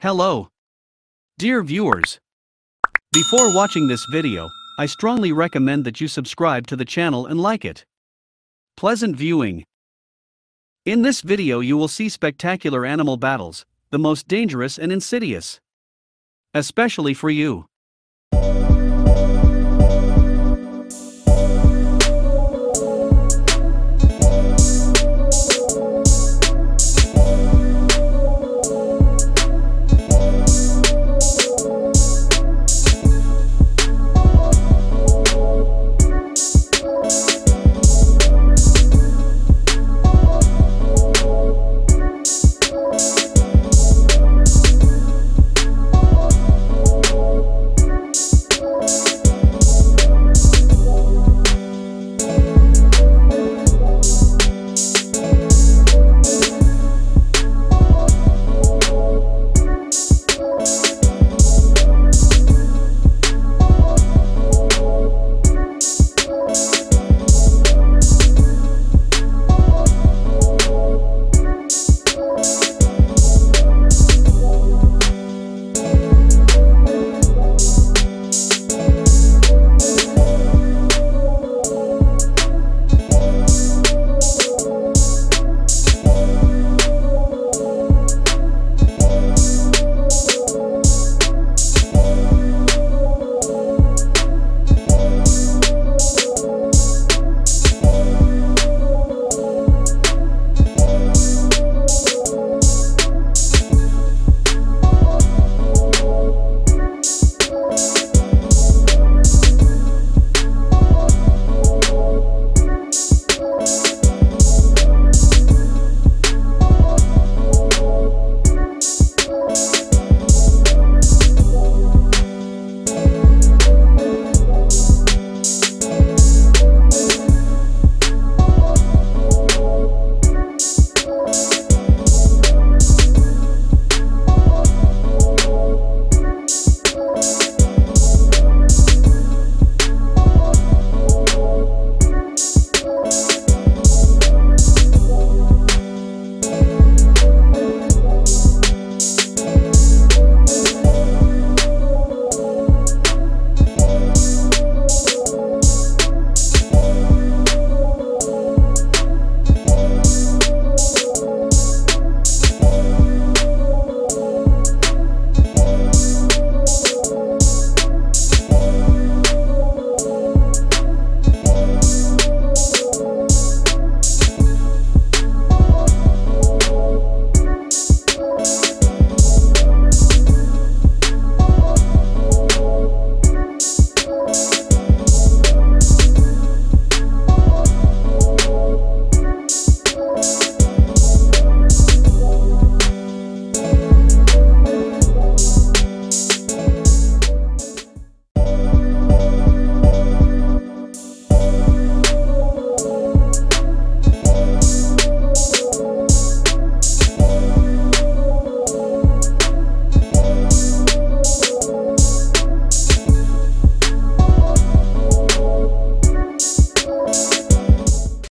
Hello, dear viewers. Before watching this video, I strongly recommend that you subscribe to the channel and like it. Pleasant viewing. In this video you will see spectacular animal battles, the most dangerous and insidious. Especially for you.